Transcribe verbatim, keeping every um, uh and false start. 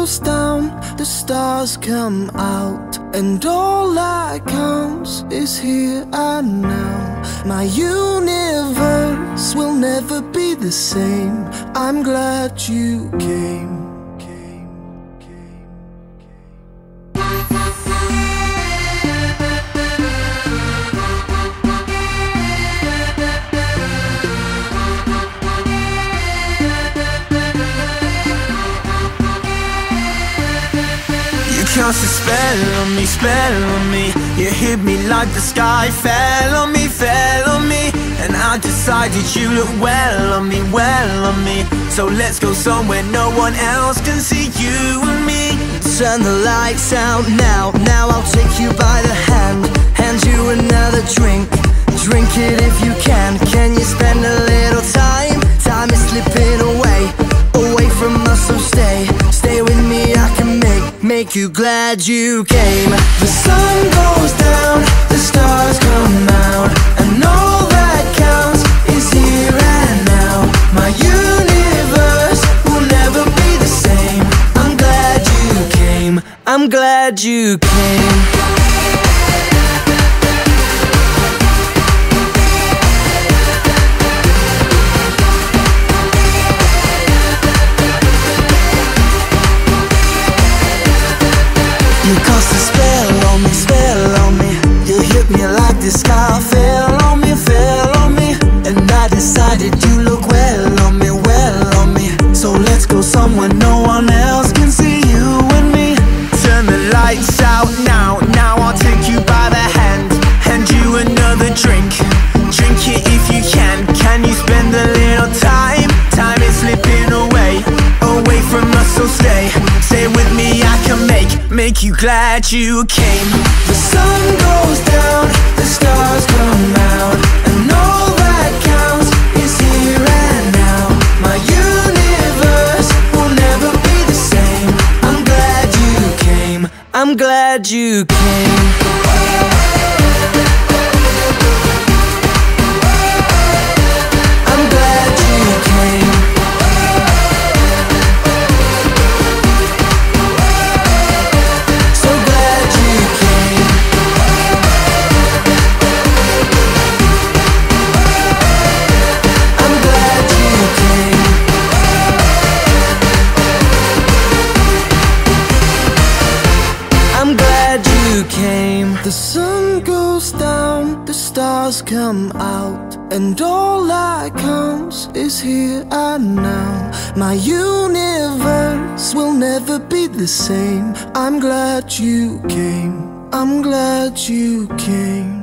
goes down, the stars come out, and all that counts is here and now. My universe will never be the same. I'm glad you came. Cast a spell on me, spell on me. You hit me like the sky fell on me, fell on me. And I decided you look well on me, well on me. So let's go somewhere no one else can see you and me. Turn the lights out now, now I'll take you by the hand, hand you another drink. Drink it if you can. Can you spend a little time? Time is slipping away, away from us, so stay. Stay with me, I can make, make you glad you came. The sun goes down, the stars come out, and all that counts is here and now. My universe will never be the same. I'm glad you came. I'm glad you came. You cast a spell on me, spell on me. You hit me like the sky fell on me, fell on me. And I decided you look well on me, well on me. So let's go somewhere no one else can see you and me. Turn the lights out now, now I'll take you by the hand, hand you another drink. Drink it if you can. Can you spend a little time? Time is slipping away, away from us, so stay. Stay with me, I can make, make you glad you came. The sun goes down, the stars come out, and all that counts is here and now. My universe will never be the same. I'm glad you came. I'm glad you came. The sun goes down, the stars come out, and all that counts is here and now. My universe will never be the same. I'm glad you came. I'm glad you came.